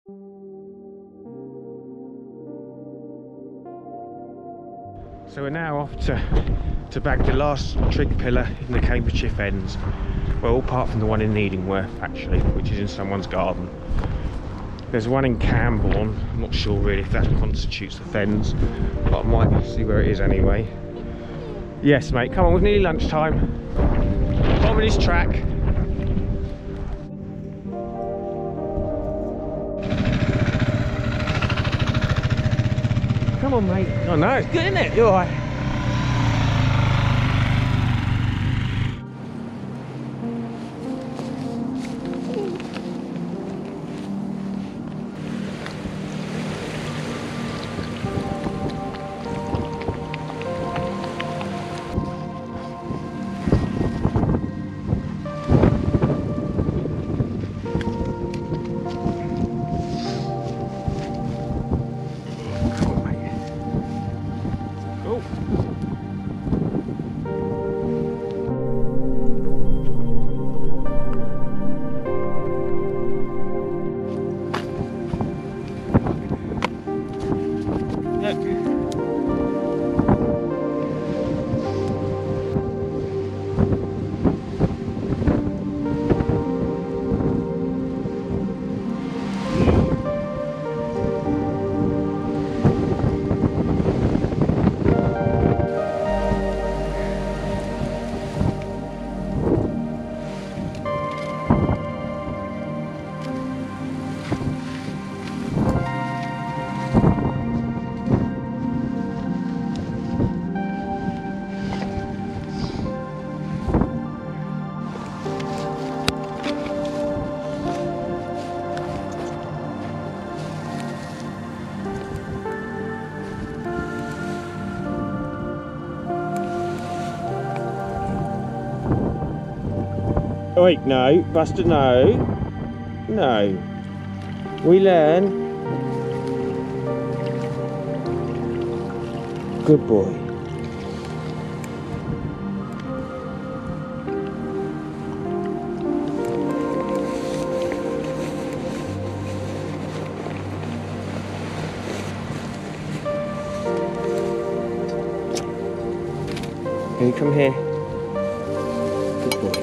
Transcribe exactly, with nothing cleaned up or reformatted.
So we're now off to, to bag the last trig pillar in the Cambridgeshire Fens. Well, apart from the one in Needingworth, actually, which is in someone's garden. There's one in Camborne. I'm not sure really if that constitutes the Fens, but I might see where it is anyway. Yes, mate, come on, it's nearly lunchtime. Bottom of this track. Come on, mate. Oh no, it's good, isn't it? You're all right. Wait, no, Buster, no, no. We learn. Good boy. Can you come here? Good boy.